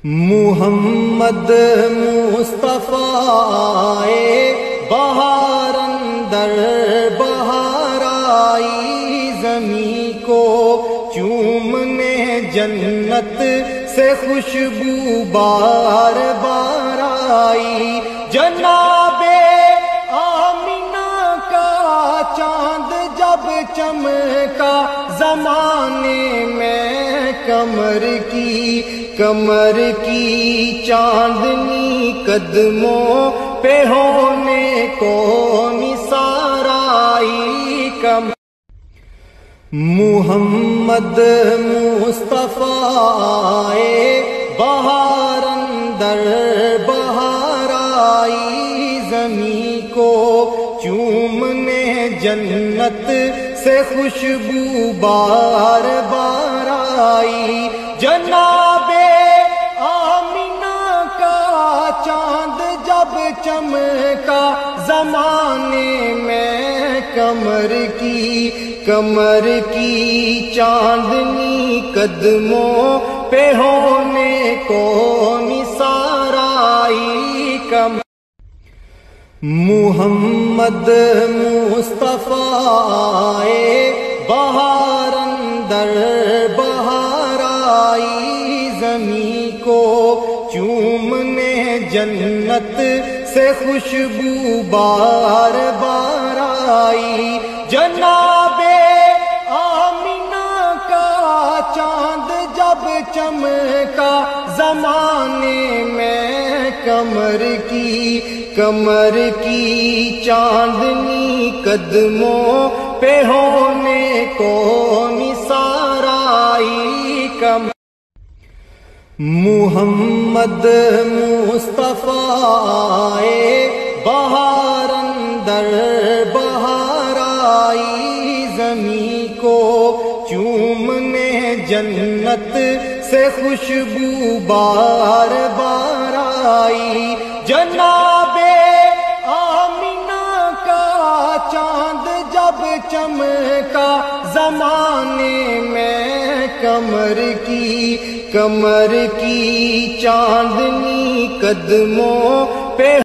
محمد مصطفیٰ بہار اندر بہار آئی، زمیں کو چومنے جنت سے خوشبو بار بار آئی، جناب آمینہ کا چاند جب چمکا زمانے میں کمر کی چاندنی قدموں پہ ہونے کو نثار آئی، محمد مصطفیٰ بہار اندر بہار آئی، زمیں کو چومنے جنت سے خوشبو بار بار آئی، جناب آمینہ کا چاند جب چمکا زمانے میں کمر کی چاندنی قدموں پہ ہونے کو نثار آئی، محمد مصطفیٰ بہار اندر بہار آئی، زمیں کو چومنے جنت سے خوشبو بار بار آئی، جناب آمینہ کا چاند جب چمکا زمانے میں کمر کی چاندنی قدموں پہ ہونے کو نثار آئی، محمد مصطفیٰ بہار اندر بہار آئی، زمیں کو چومنے جنت سے خوشبو بار بار آئی، جناب آمینہ کا چاند جب چمکا زمانے میں کمر کی چاندنی قدموں پہ